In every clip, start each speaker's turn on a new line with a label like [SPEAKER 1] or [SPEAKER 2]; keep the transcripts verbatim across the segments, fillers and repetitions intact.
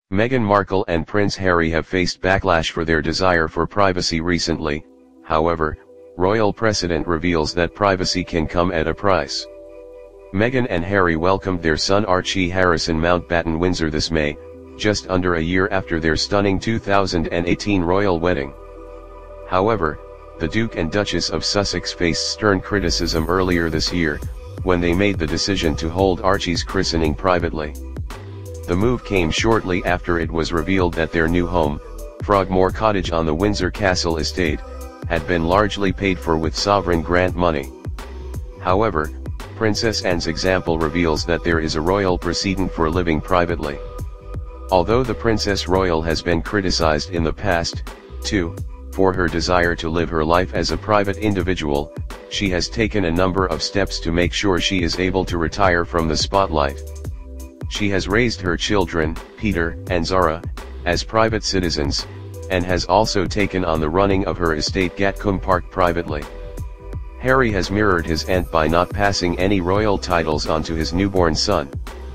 [SPEAKER 1] Meghan Markle and Prince Harry have faced backlash for their desire for privacy recently. However, royal precedent reveals that privacy can come at a price. Meghan and Harry welcomed their son Archie Harrison Mountbatten Windsor this May, just under a year after their stunning two thousand eighteen royal wedding. However, the Duke and Duchess of Sussex faced stern criticism earlier this year, when they made the decision to hold Archie's christening privately. The move came shortly after it was revealed that their new home, Frogmore Cottage on the Windsor Castle estate, had been largely paid for with sovereign grant money. However, Princess Anne's example reveals that there is a royal precedent for living privately. Although the Princess Royal has been criticized in the past, too, for her desire to live her life as a private individual, she has taken a number of steps to make sure she is able to retire from the spotlight. She has raised her children, Peter and Zara, as private citizens, and has also taken on the running of her estate Gatcombe Park privately. Harry has mirrored his aunt by not passing any royal titles on to his newborn son.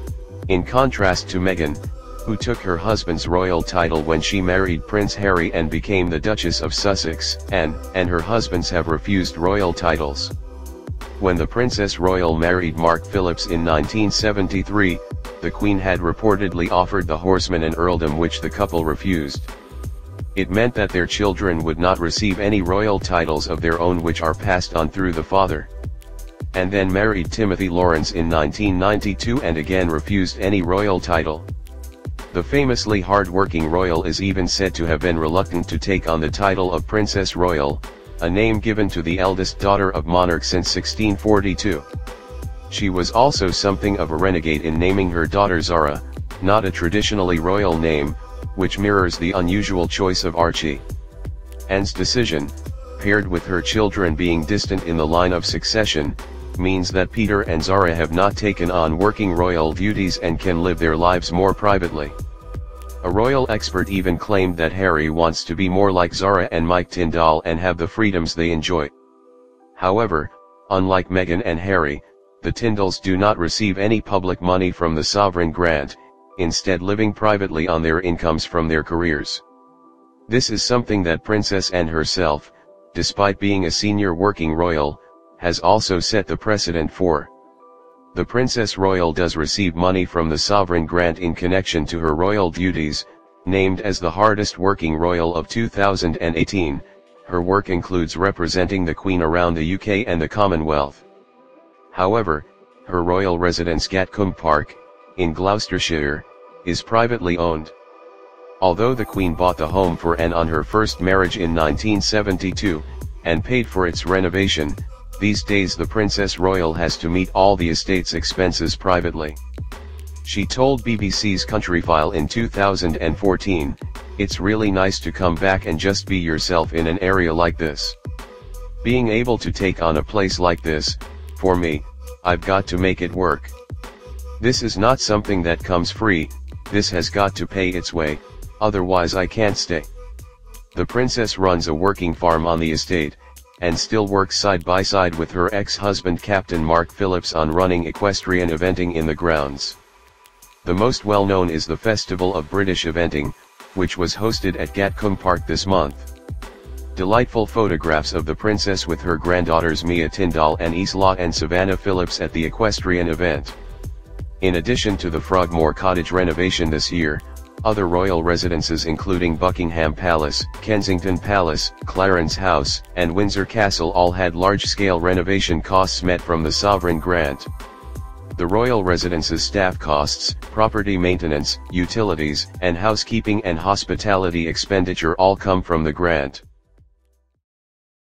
[SPEAKER 1] In contrast to Meghan, who took her husband's royal title when she married Prince Harry and became the Duchess of Sussex, Anne and her husbands have refused royal titles. When the Princess Royal married Mark Phillips in nineteen seventy-three, the Queen had reportedly offered the horseman an earldom which the couple refused. It meant that their children would not receive any royal titles of their own which are passed on through the father. And then married Timothy Lawrence in nineteen ninety-two and again refused any royal title. The famously hard-working royal is even said to have been reluctant to take on the title of Princess Royal, a name given to the eldest daughter of monarchs since sixteen forty-two. She was also something of a renegade in naming her daughter Zara, not a traditionally royal name, which mirrors the unusual choice of Archie. Anne's decision, paired with her children being distant in the line of succession, means that Peter and Zara have not taken on working royal duties and can live their lives more privately. A royal expert even claimed that Harry wants to be more like Zara and Mike Tindall and have the freedoms they enjoy. However, unlike Meghan and Harry, the Tindalls do not receive any public money from the sovereign grant, instead living privately on their incomes from their careers. This is something that Princess Anne herself, despite being a senior working royal, has also set the precedent for. The Princess Royal does receive money from the sovereign grant in connection to her royal duties. Named as the hardest working royal of two thousand eighteen, her work includes representing the Queen around the U K and the Commonwealth. However, her royal residence Gatcombe Park, in Gloucestershire, is privately owned. Although the Queen bought the home for Anne on her first marriage in nineteen seventy-two, and paid for its renovation, these days the Princess Royal has to meet all the estate's expenses privately. She told B B C's Countryfile in two thousand fourteen, "It's really nice to come back and just be yourself in an area like this. Being able to take on a place like this, for me, I've got to make it work. This is not something that comes free, this has got to pay its way, otherwise I can't stay." The princess runs a working farm on the estate, and still works side by side with her ex-husband Captain Mark Phillips on running equestrian eventing in the grounds. The most well-known is the Festival of British Eventing, which was hosted at Gatcombe Park this month. Delightful photographs of the princess with her granddaughters Mia Tindall and Isla and Savannah Phillips at the equestrian event. In addition to the Frogmore Cottage renovation this year, other royal residences including Buckingham Palace, Kensington Palace, Clarence House, and Windsor Castle all had large-scale renovation costs met from the sovereign grant. The royal residence's staff costs, property maintenance, utilities, and housekeeping and hospitality expenditure all come from the grant.